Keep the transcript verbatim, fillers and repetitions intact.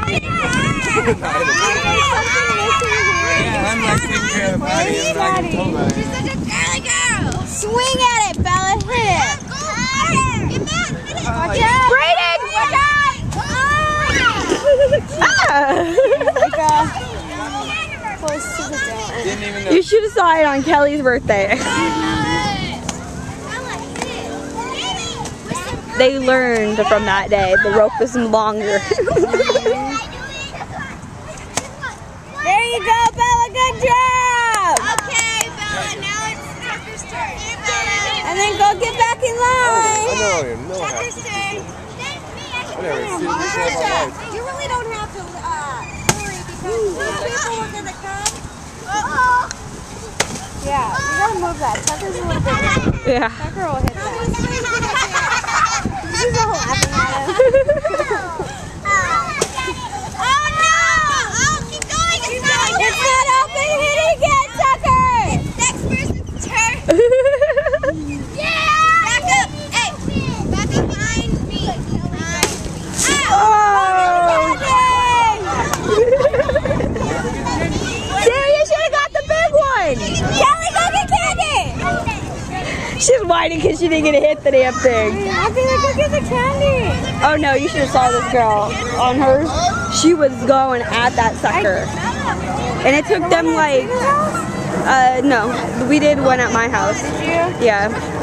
Yeah, I'm like taking care of Patty and I can tell that. She's such a girly girl. Swing at it, Bella. Hit it. Go higher. Get back. Hit it. Watch out. Brayden. Watch out. Close to the door. Didn't even know. You should have saw it on Kelly's birthday. They learned from that day. The rope was longer. There you go, Bella. Good job. Okay, Bella. Now it's Tucker's turn. And then go get back in line. I don't even know how Tucker's to turn. I never seen this in my life. You really don't have to uh, worry because people are going to come. Uh-oh. Yeah, you got to move that. Tucker's a little bit. Yeah. Tucker will hit that. She's all laughing at him. Oh no! Oh, keep going! It's not open! It's not open! Hit it again, Tucker! Next person's turn! Yeah! Back up! Hey! Back up behind me! Oh! Sarah, you should have got the big one! Kelly, go get candy! She's whining because she didn't get to hit the damn thing. I'll be like, go get the candy! Oh no, you should have saw this girl on hers. She was going at that sucker. And it took them like, uh, no, we did one at my house. Did you? Yeah.